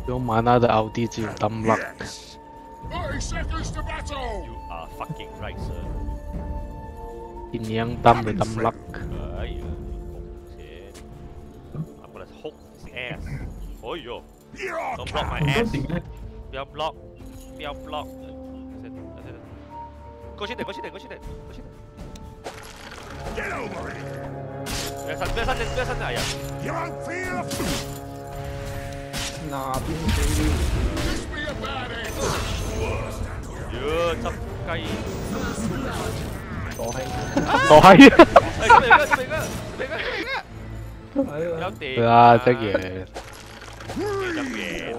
用玛纳的奥迪只有 dumb luck。 30 seconds to battle. You are fucking right, sir. 一样 dumb 的 dumb luck。 哎呀，红钱，I'm gonna hook his ass. 哎呦 You're ，Don't block my 都 ass. 行啊。 不要 block，不要 block。過去點，過去點，過去點，過去點。 Get over it. 不要伸，不要伸，不要伸！哎呀， You don't feel it. 哪邊飛？ Just be about it. 呀，執雞！ 我係我係。 哎，這邊個，這邊個，這邊個，這邊個， 係啊， 有點。 對啊，這嘢。 有點。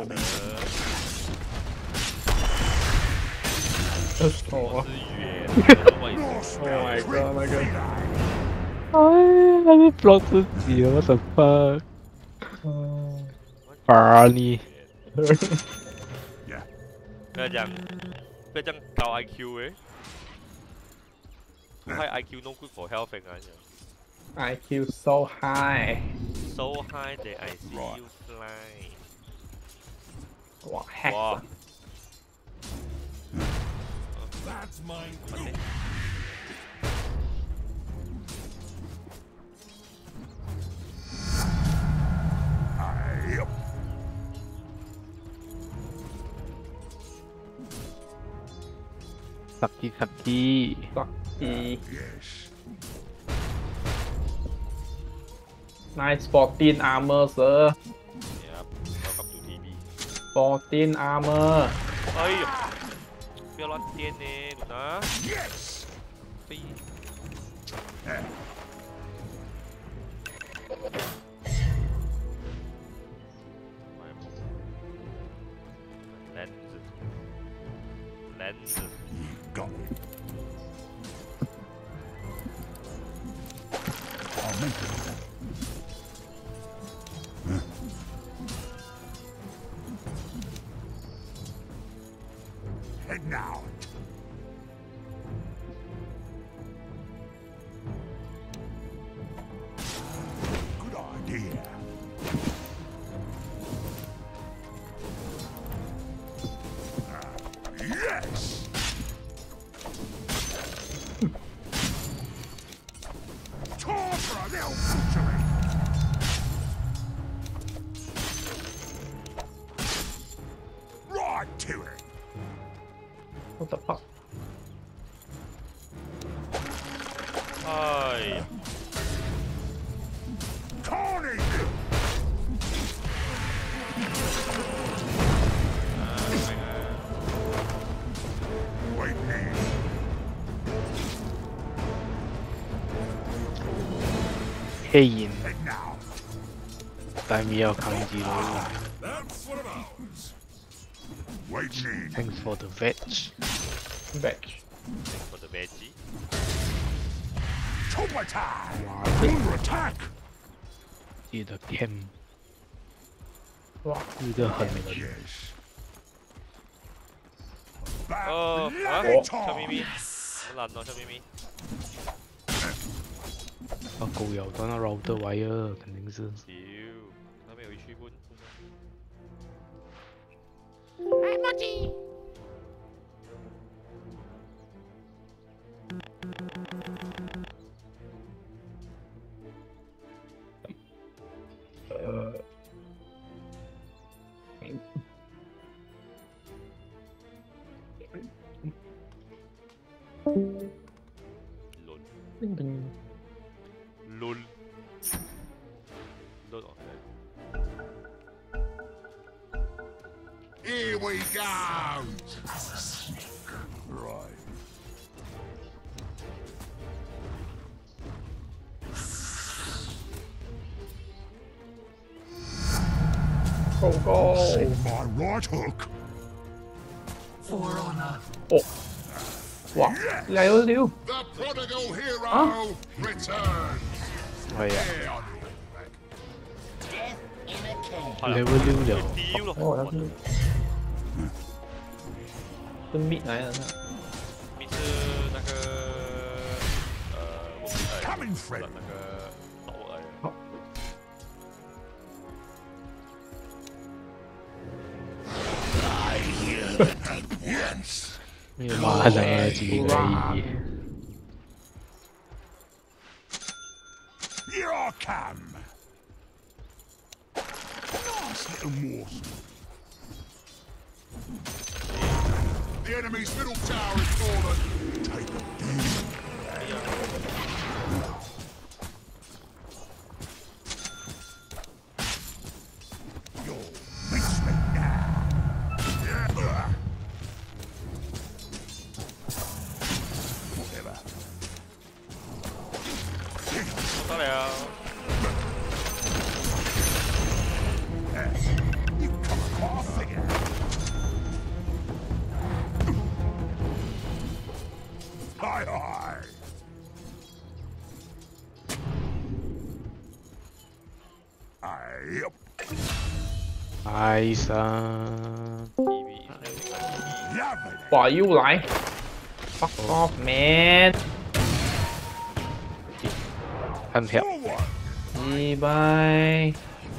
我是圓的位置。 Oh my god，那個。 哎，他是 block 自己了，what the fuck？Barney。 不要這樣，不要這樣高 IQ 誒。high IQ no good for health 啊！ IQ so high， So high that I see you fly。 哇 hack 哇！ That's mine. 快啲！ Yep. Saki Saki。 得意 Yes. ，nice 14 armor sir， Yep, welcome to TB。 14 armor， 哎呦，不要亂顛呢，露娜。 Yes. 飛。lens。 Got it. I'll make it. Head now. Good idea. Yes. Time for a little butchery. Right to it. what the fuck？ 哎呀， Carnage. Wait me. 黑影， Head now. 但係要抗擊咯。 That's one of ours. Wait me. Thanks for the veg。 back， for the veggie。 Chopper time. Under attack. 記得 cam 哇， 一個很 Yes. Back 哦，啊， bloody 小咪 time. 咪，好難哦，小咪咪。 啊狗咬斷了 router wire，肯定是。 屌，他沒有一去問。lol lol lol Here we go. Right. go go， See my right hook. 哦，哇，溜溜， The prodigal hero returns. 係啊， Here on your back. 你會溜了。 屌咯， 哦，那是，是 mid 來的， 你是那個我們 Coming, friend. 那個老二。 咩馬嚟自己？ Here I come. Nice little morsel. The enemy's middle tower is fallen. Take a You'll miss me now. Yeah. Whatever. 得了。 You come across figure. Hi hi. Yep. nice 啊！ PV Lovely. 哇，又来！Fuck off, man！ 很漂 Forward. 一拜。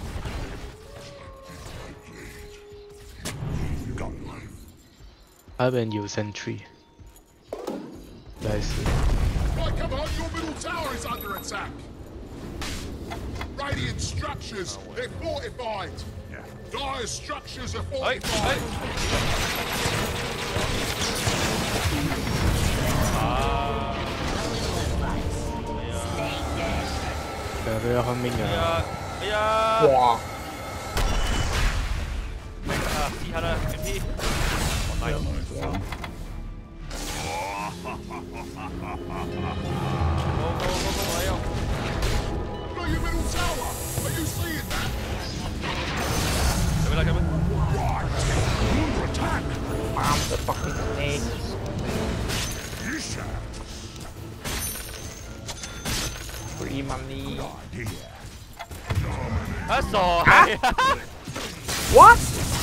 Go. 那边有 sentry， 应该是 Right, come on, your middle tower is under attack. Radiant structures, they're fortified. Dire structures are 哎 fortified. 哎。啊！ 都要换命哎啊！ 呀哎呀！ 哇！ 啊！踢他的 MP。好 nice。go，来哟！ Look, your middle tower. Are you seeing that? 前面来，前面。 Right. Under attack. Bomb the fucking snake！ Yes, sir. Free money！ Idea. 啊傻！ What？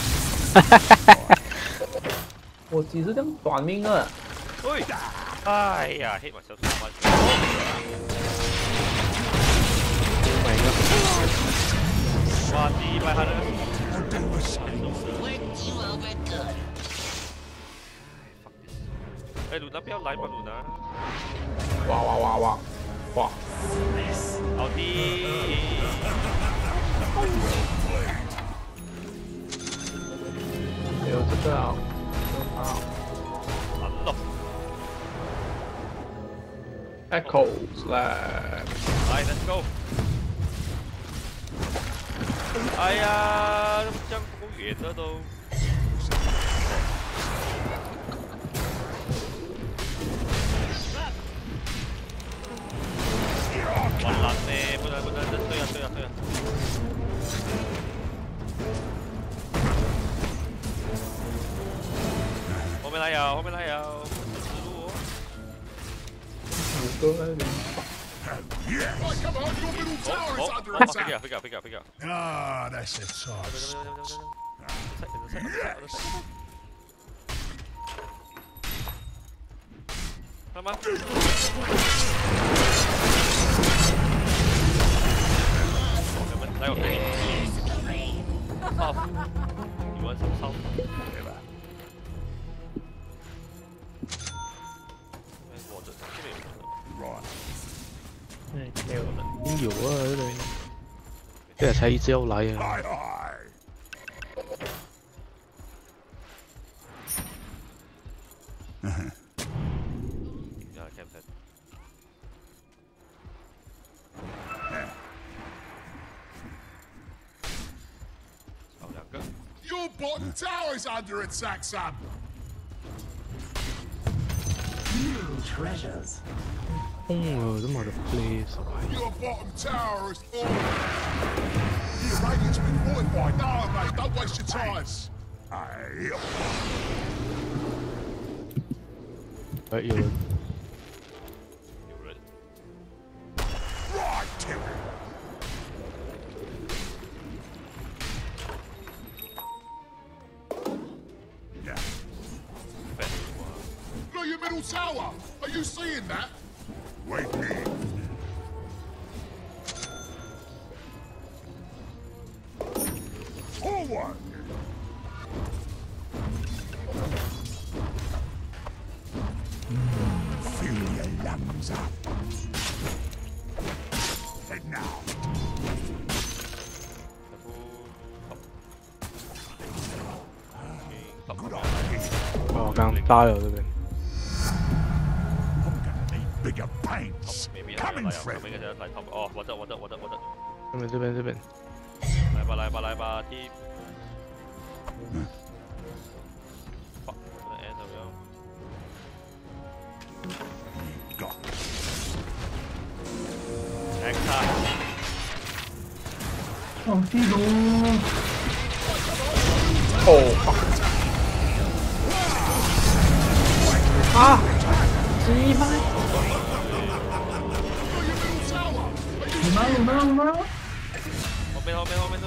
我几是这样短命的？ 喂！哎呀，hit myself so much。 哇！第一排他的。 I'll do the same. Worked you over good. 哎，鲁娜不要来嘛，鲁娜。 哇哇哇哇哇！ 好的。 没有这个啊！啊好了， ，Echo Slash！ 来 ，Let's go。哎呀，这样不够远的都。完了呢，不能，对呀。后面来有，指路哦。 五个人。 Yeah. Right, come on, your middle tower is under 哦， attack. 飛腳。 Ah, that's it, son. 慢慢。来我这里。South，你玩什么 South？ 我这边有。 Right. 嗯，没有了。 邊有啊？呢度，即係睇招嚟啊！ Hi hi. 要 campsite。少两个。 Your bottom tower is under attack, son. Treasures. 空啊，都冇得 play， 所謂 Your bottom tower is fallen. Your radiant's been fortified. No, mate, don't waste your time. Aye. 有人有人。 Right, Timmy. Yeah. Look, your middle tower. Are you seeing that? Wait me. Forward. now. 哦，刚搭了这边， I'm gonna need bigger paints. 未必 Coming 嚟 through. 後尾嘅啫，嚟頭哦，我得， 这边， 嚟吧，T。fuck，我的 end 咁樣。 Got X 他， 哦，地圖。哦。啊！雞巴！你媽！ 後面。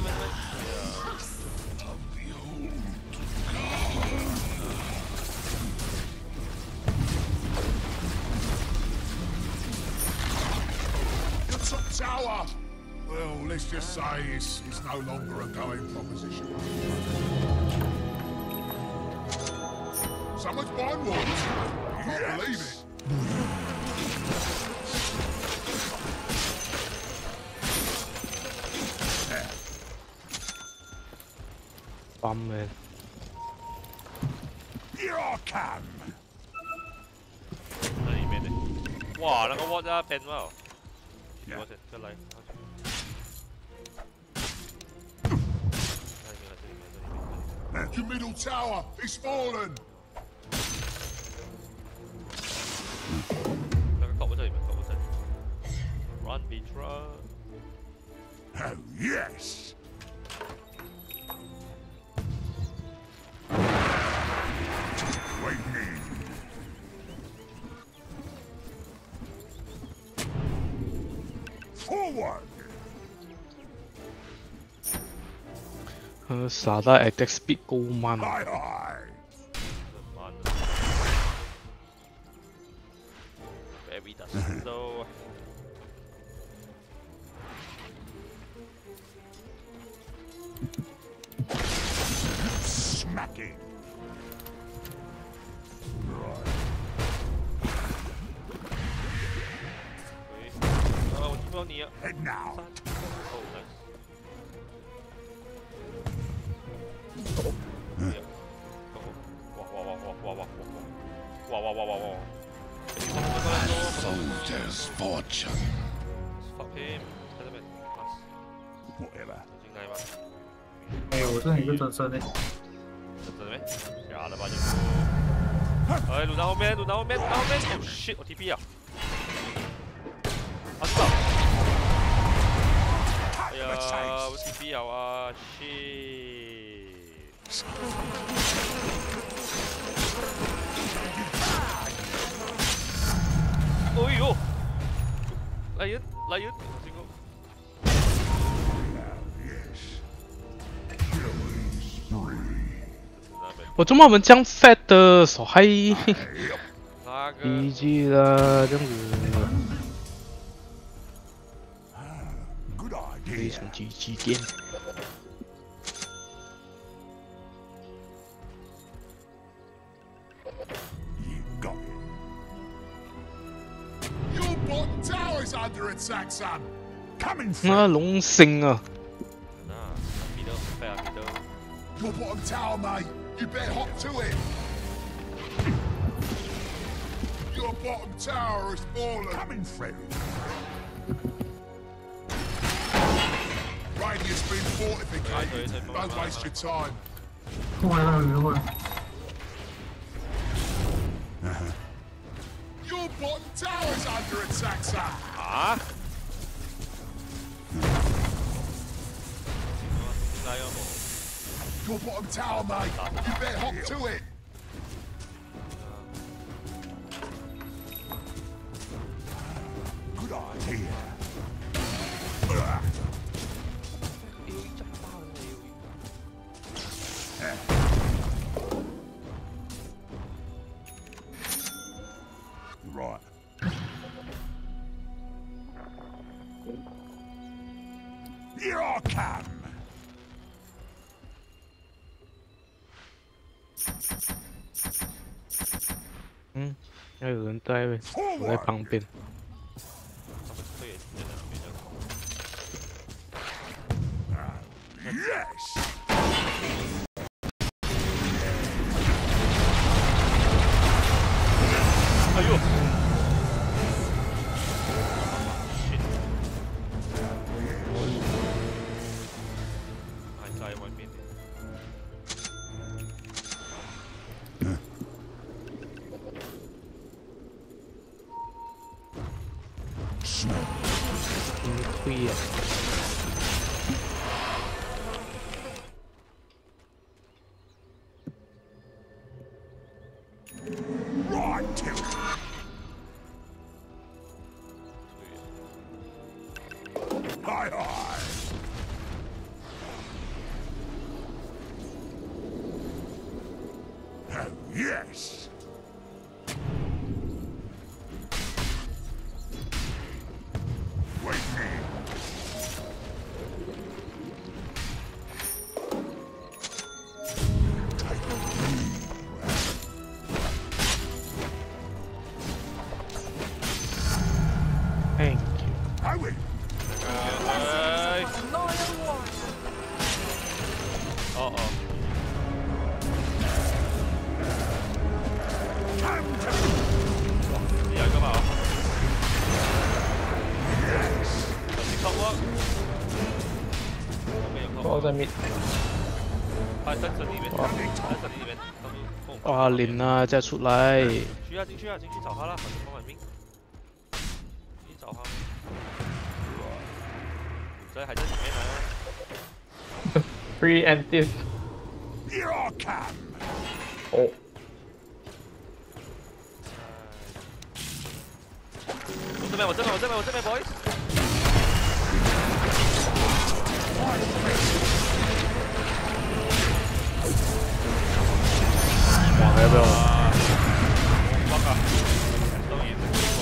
your top tower. Well, let's just say it's no longer a going proposition. Someone's buying walls. Can't believe it. Bum man. Here I come. 喺呢邊嚟。哇！那個 what 啊變喎。我先出嚟。 Your middle tower is fallen. 那個角嗰陣。Run beach run。 Oh yes. Waiting. Forward. 傻得 attack speed 高慢。 Aye aye. Very does so. Smacking. Right. 我見到你啊！ Head now. 哦，nice。哇！ Soldier's fortune. Fuck him！睇到未 Whatever. 正解嘛？ 哎呦，我这一个转身呢。 真的咩？假的吧就。哎，路到后面！Oh shit！我 TP 啊！啊操！哎呀，我 TP 啊！shit！哎呦！來人！成功！ Yes. Killing spree. 我怎么我们这样 fat 的手还那個 GG 了这样子， Good 非 idea. 常 GG 点。 You got it. Your bottom tower's under attack, son. Coming 那 through. 龍勝啊！ middle， fair middle。 Your bottom tower, mate. You better hop to it. Your bottom tower has fallen. Coming through. Radiant's been fortificated. Don't waste your time. 后来那个会。 Your bottom tower's under attack, son. 啊？點解啊？ Your bottom tower, mate. You better hop to it. Good idea. Right. Here I come. 嗯，要有人在喂，我在 Forward. 旁边。 他們推人真係變咗。 Yes. 哎呦！还在外面。 亏呀！ Right, Tim. Hi, hi. Oh, yes. Wait me. Take a Thank you。 Howie. 哎！哦哦，有一个嘛？你靠我，没有靠我在 mid。 他在这里面，在这里面， 哇，連啊，真係出嚟！ 進去啊，進去找他啦，反正幫埋兵，你找他。仔還在裡面啊。 Free and this。 Here I come. 哦。 我這邊 ，boys。 哇，要不要？ fuck啊！當然。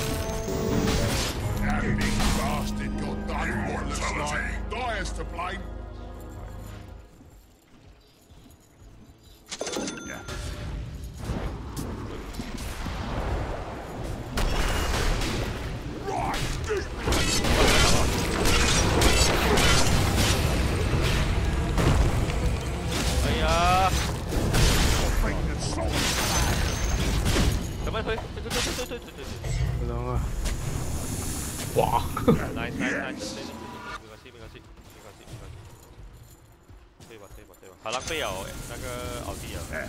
That big bastard got done what looks like. Dyer's to blame. Yeah. Right, deep. 哎呀！ Think that's solid. 咁樣推。 唔懂啊！ 哇！ nice。沒關係。對吧？他浪費了那個奧迪啊。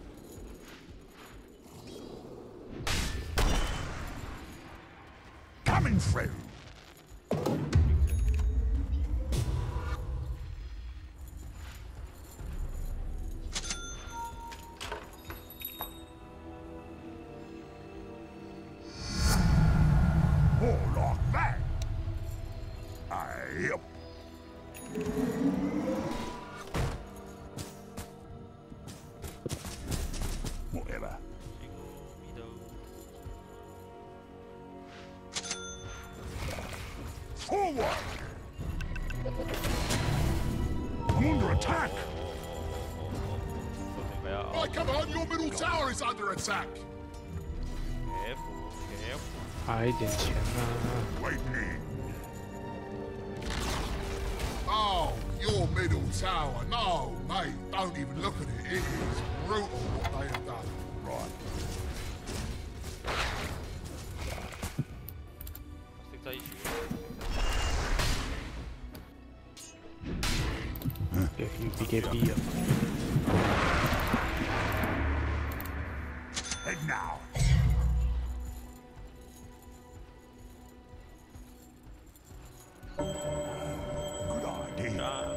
Coming through. More like that. Yep. Whatever. Forward! I'm under attack! Right, come on, your middle tower is under attack! 派一點錢啊！ Wait me. Oh, your middle tower. No, mate, don't even look at it. It is brutal what they have done. Right. 識在一起。 BKB 啊！ Head now. Good idea.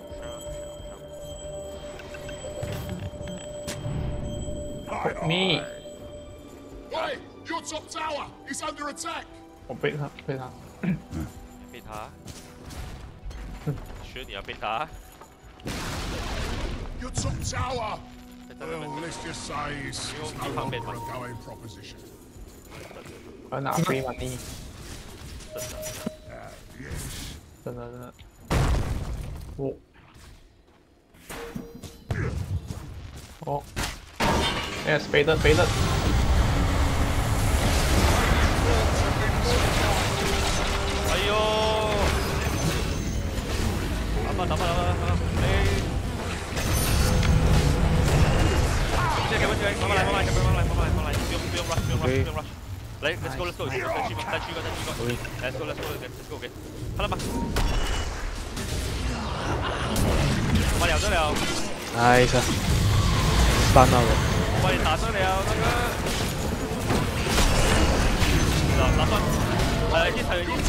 Me. Hey, your top tower is under attack. 我背他。 被他。學你要被他。 Your top tower. Well, let's just say it's no longer a going proposition. 我拿 free money。 Yes. 真的。哦。哦。Yes, faded. 哎呦！打吧！ 慢慢来，慢慢来，小朋友慢慢来，慢慢来，慢慢来，不用 rush，不用 rush，不用 rush。来 ，let's go，let's go，再去一个，let's go，let's go，OK，看到吗？我聊得了。 Nice 啊，stun 到我。 我哋打上了那个，打算，踩一，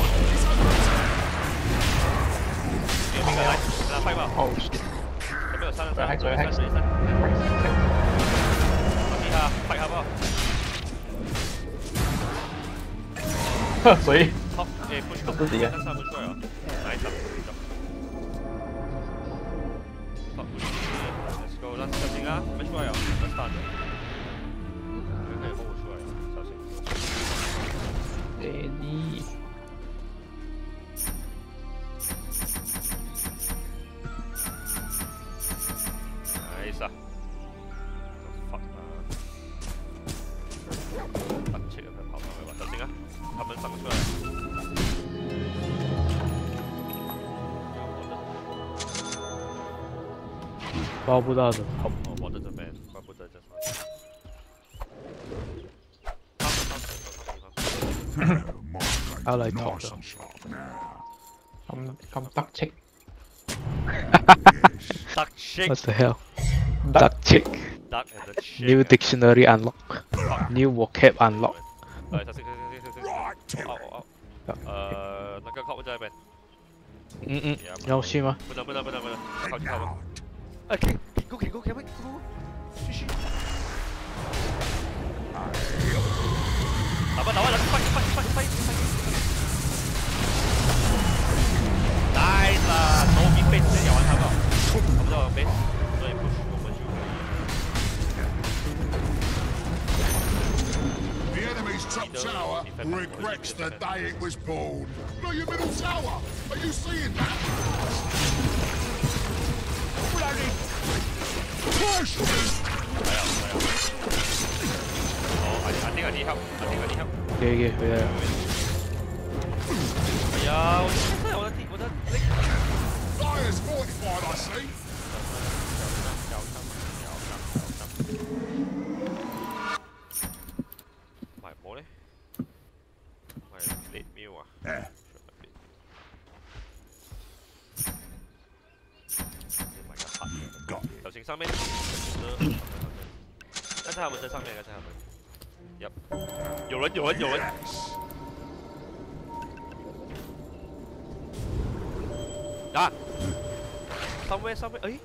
有那个来快吧。 哦， 有没有3人？ 还可以， 快好不好？ 所以好，push 到自己啊。 3 push 出来了，nice。好 ，let's go， 小心啊，没出来啊，没打的。可以后出来了，小心。 Ready。 nice 啊。fuck 啊！打切了，跑上来吧，小心啊！他们上出来了。 包不到的，好。 我在这边，怪不得这上。 他来烤的。 咁得戚。 Duck shake. What the hell? Duck chick. Duck and the chick. New dictionary unlock. New vocab unlock. 小心。那个靠在那边。 要去吗？ 不能，靠近。go，继续。打吧，快！Nice 啦，头皮被直接咬完他了，我不知道没，所以不许我们就可以。 The enemy's top tower regrets the day it was born. Look, your middle tower. Are you seeing that? Bloody push! I think I need help. 给回来了。 哎呀，我的 Dyer's fortified, I see. 買冇咧？買 late meal 啊？小心上面，但是他们在上面，刚才他们。Yep， 有人。啊 ！somewhere， 哎。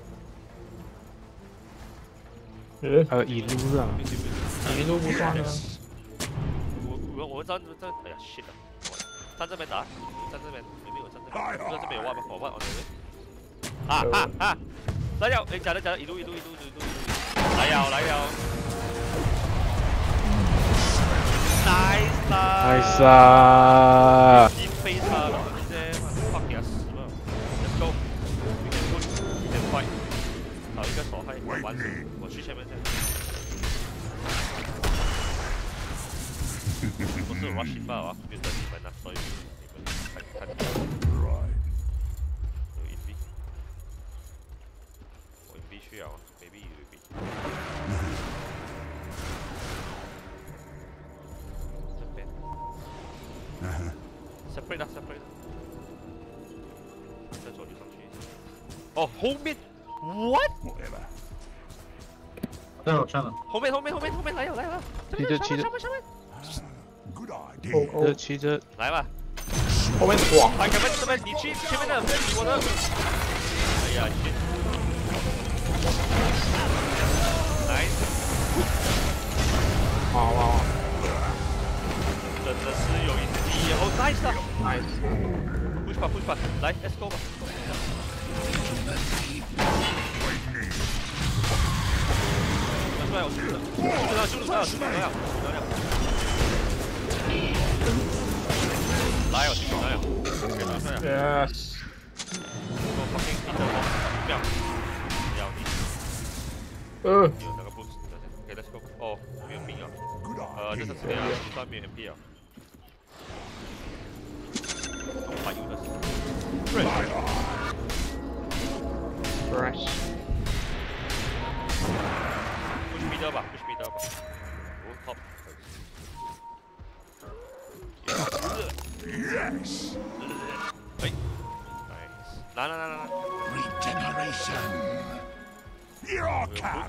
还有一路上， 一路不算啊。 我站，哎呀 shit 啊！站这边打，站这边，明明我站这边，不知道这边有挖吗？我挖，我这边。啊！来了，哎，假的，一路，来了。Nice 啊！ 已经飞他了，这些 fuck 给他死了。Let's go， we can push， we can fight。找一个手害，完成，我去前面先。不是 rushing 吧啊，就等你们啊，所以你们看。有一 B， 我一 B 需要 ，maybe 有一 B。separate 啦 ，separate 啦。再左就上去。哦，后面 ，what？ 在我上了。 后面来了！ 骑着， 上面。 Good idea. 骑着， 来吧。 后面爽。 快前面这边，你去前面的，不要理我的。哎呀 ，shit。nice。 哇！ 真的是有一滴哦 ，nice 啊 ，nice。push 吧，来 ，let's go 吧。出来，我出来了。来，我去来了。 Yes。 我 fucking 一等我，秒，要你。有那个 boost， OK let's go。哦，没有命啊。这是谁啊？算没有 MP 啊。还有的是。Fresh。push middle 吧。 吧。哦，好。 Yes. 哎，nice，来， Regeneration. Your come.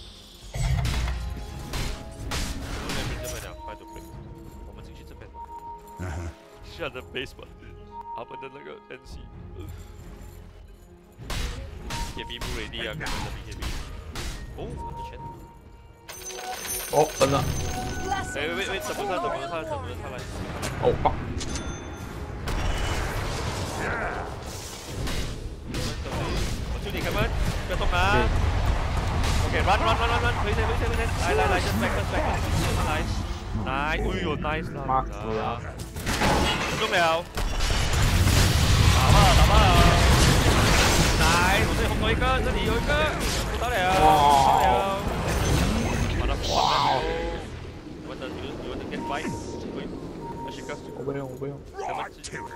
我们这边快就可以，我们进去这边吧。下的 base 吧，他们的那个 NC。BKB 不 ready 啊，可能的 BKB。哦，我的钱。 哦，分了。 哎，喂，怎么他来？ 哦，fuck。 我救你开门，不要动啊。OK，run，回身，来 ，just back，nice，哎呦 ，nice 啦。 妈死了。 中了，打吧。来，我这里红多一个，这里有一个，到了。把它哇！我的有点 get fight，我去个， 我不用。 Right to it.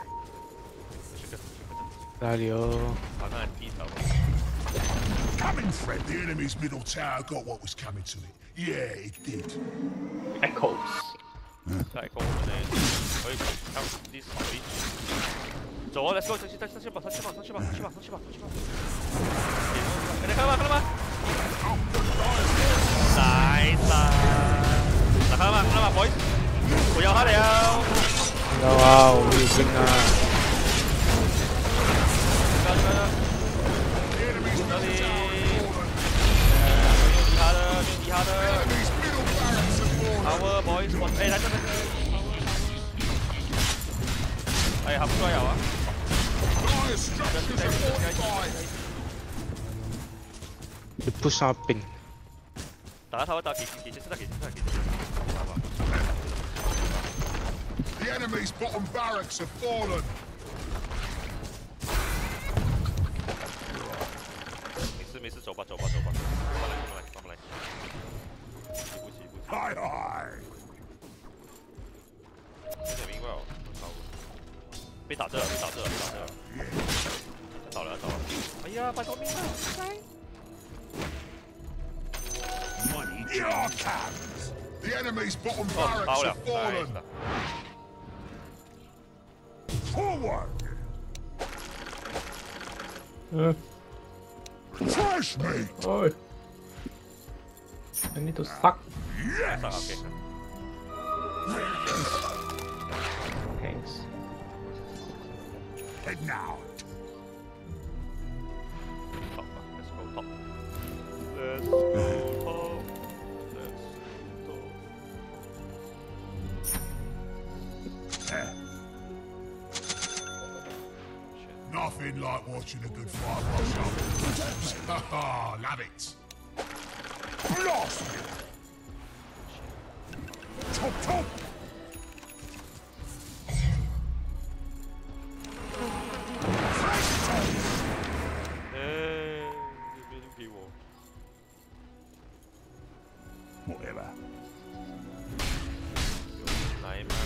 哪里哦？ 把那低头。 Coming, Fred. The enemy's middle tower got what was coming to it. Yeah, it did. Echoes。 再攻我们可以看 this reach。走啊 ，let's go， 上去吧。看到吗 ？nice， 看到吗 ，boys？ 我要他了。 知道啊，我们有兵啊。 这里，用底下的。 Our boys， 哎，来这边。哎，还不抓咬啊！ 你不杀兵。 打他，给，现在给。 The enemy's bottom barracks have fallen. 没事，走吧。慢慢来。不急。 Hi hi. 有点明白哦，被打这了。倒了。哎呀，拜托命了！ Your comes. The enemy's bottom barracks have fallen. Forward. Fresh meat. 哎。I need to suck. Yes. OK。 Thanks. Heading out. Top 吧 ，Let's go top。 Nothing like watching a good fight wash up. Haha, love it. Blast it. Top. 给我。 Whatever. 来嘛。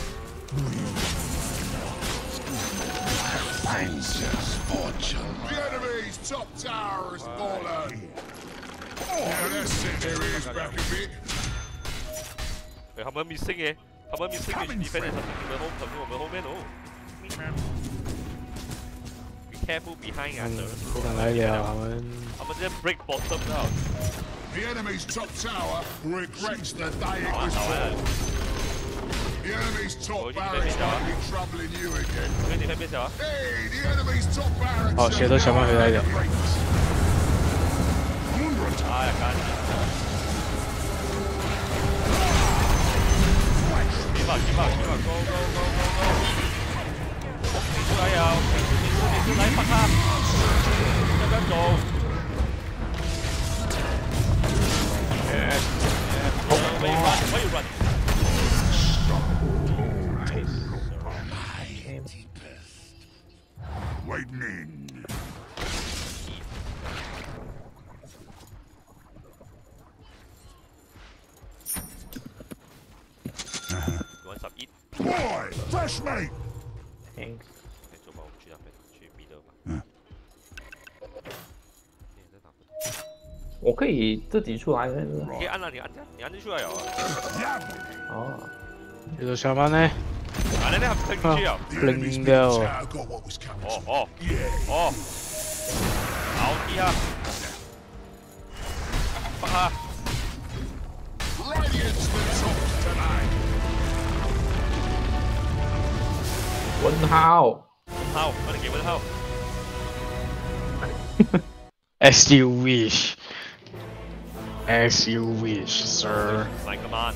The enemy's top tower has fallen. Yeah, let's set their ears back a bit. 他们 missing 耶，他们 missing 去 defend 我们后面哦。Be careful behind us。 不敢来了， 他们直接 break bottom 了。 The enemy's top tower regrets the day it was built. The enemy's top barracks might be troubling you again. 所以你会变小啊？ Hey, the enemy's top barracks. 好，血都小慢回来了。 哎呀，干！Keep up, go. 加油！你来拍他，要不要走？ Why you run? Waiting in. You want some eat? Boy, fresh meat. Thanks. 走吧，我们去那边，去米德吧。也在打不到。 我可以自己出来的。 你可以按啊，你按就出来了啊。 哦， 这个小曼呢？ 啊，你还可以出去啊？ The enemy's Bling middle bell. tower got what was coming. 哦哦 Yeah. 哦，好低下，放下。 Radiant's the top tonight. 问号， 好，快点给问号。 As you wish. As you wish, sir. 来个 man，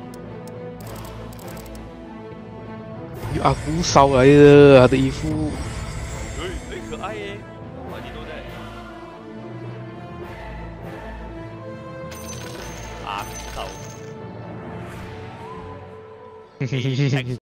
阿姑烧来的，他的衣服。 诶，可爱耶，哇，你都在。啊，手。